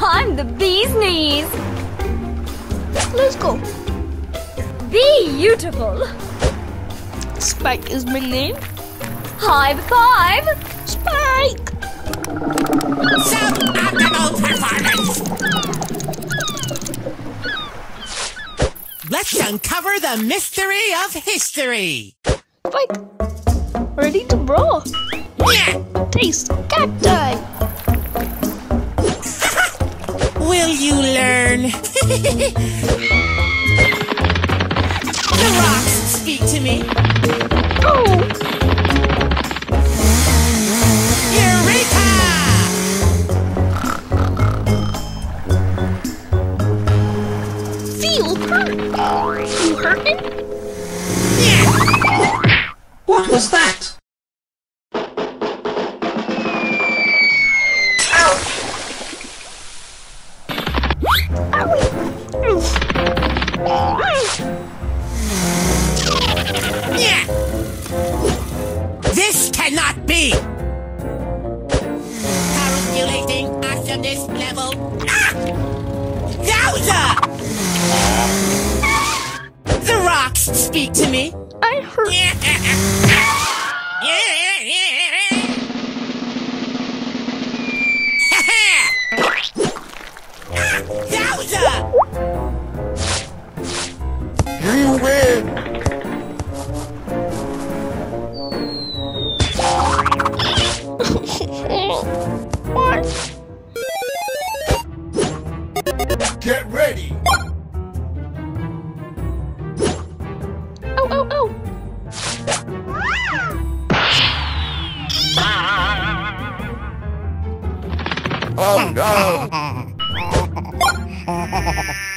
I'm the bee's knees. Let's go. Beautiful. Spike is my name. High five. Spike. Suboptimal performance. Let's uncover the mystery of history. Spike. Ready to brawl. Yeah. Taste cacti. Will you learn? The rocks speak to me. Oh. Eureka! Feel hurt. You hurting? Yeah. What was that? Yeah. This cannot be. Calculating awesomeness level. Ah! Yowza! The rocks speak to me. I hurt. Yowza! You win! What? Get ready! Oh, oh, oh. Oh no!